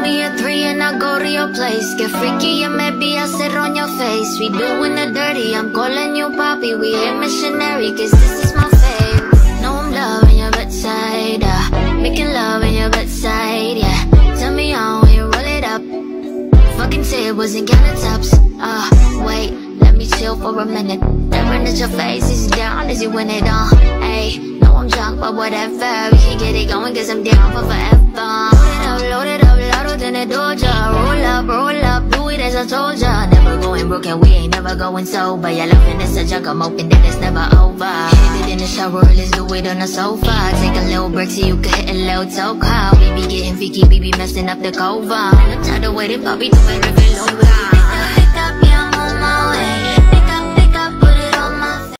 me a 3 and I go to your place. Get freaky and maybe I'll sit on your face. We doing the dirty, I'm calling you Poppy. We ain't missionary, cause this is my fave. Know I'm loving your bedside, making love in your bedside, yeah. Tell me on when you roll it up. Fucking tables and countertops. Wait, let me chill for a minute. Staring at your face, is you down, is you win it on? Ayy, know I'm drunk, but whatever. We can get it going, cause I'm down for forever. Load it up, louder than a doja. Roll up, do it as I told ya. Never going broke and we ain't never going sober. Your loving is a jug, I'm hoping that it's never over. Hit it in the shower, let's do it on the sofa. Take a little break so you can hit a little toe call. We be getting freaky, we be messing up the cover. I'm tired of waiting, Bobby, do it every long time.